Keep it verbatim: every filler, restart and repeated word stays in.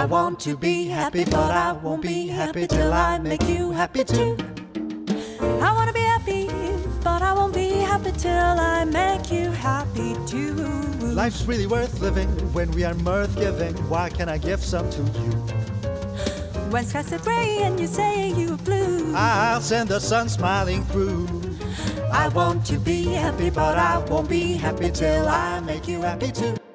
I want to be happy, but I won't be happy till I make you happy too. I wanna be happy, but I won't be happy till I make you happy too. Life's really worth living when we are mirth giving. Why can't I give some to you? When skies are gray and you say you're blue, I'll send the sun smiling through. I want to be happy, but I won't be happy till I make you happy too.